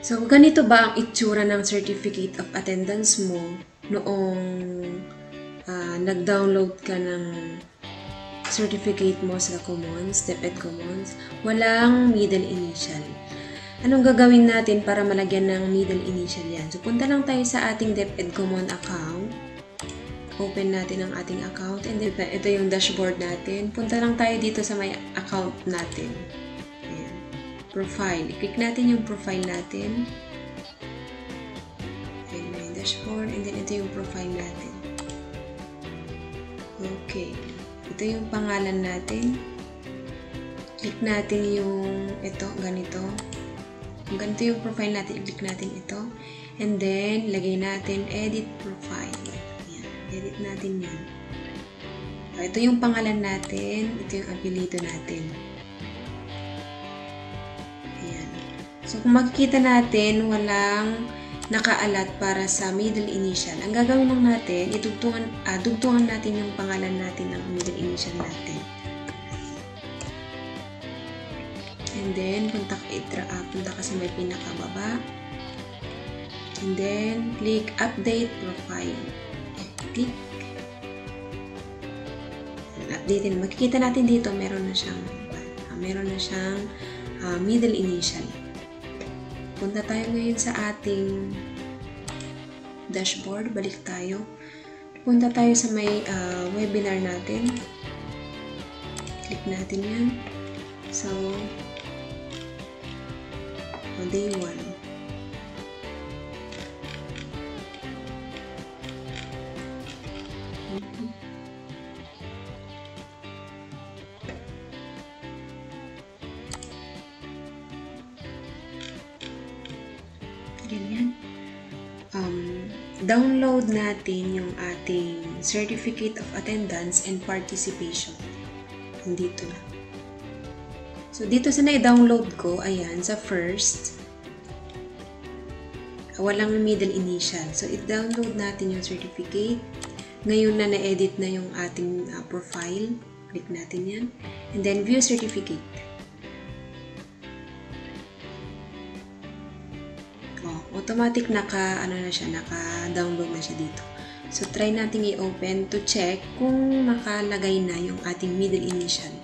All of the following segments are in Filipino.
So, ganito ba ang itsura ng certificate of attendance mo noong nag-download ka ng certificate mo sa Commons, DepEd Commons? Walang middle initial. Anong gagawin natin para malagyan ng middle initial yan? So, punta lang tayo sa ating DepEd Common account. Open natin ang ating account. And then, ito yung dashboard natin. Punta lang tayo dito sa may account natin. Ayan. Profile. I-click natin yung profile natin. Ayan, may dashboard. And then, ito yung profile natin. Okay. Ito yung pangalan natin. Click natin yung ito, ganito. Kung ganito yung profile natin, i-click natin ito. And then, lagay natin edit profile. Ayan, edit natin yan. Ito yung pangalan natin. Ito yung apelyido natin. Ayan. So, kung makikita natin, walang nakaalat para sa middle initial. Ang gagawin lang natin, dugtungan natin yung pangalan natin ng middle initial natin. And then, punta ka sa may pinakababa. And then, click Update Profile. Click. Update. Makikita natin dito, meron na siyang middle initial. Punta tayo ngayon sa ating dashboard. Balik tayo. Punta tayo sa may webinar natin. Click natin yan. So, day 1. Ganyan. Download natin yung ating Certificate of Attendance and Participation. Dito na. So, dito sa na-download ko, ayan, sa first, walang middle initial. So, i-download natin yung certificate. Ngayon na na-edit na yung ating profile. Click natin yan. And then, view certificate. Automatic naka-download na siya dito. So, try natin i-open to check kung nakalagay na yung ating middle initial.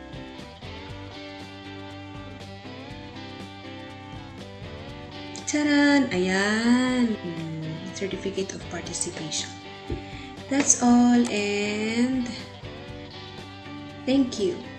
Charan! Ayan! Certificate of Participation. That's all and thank you.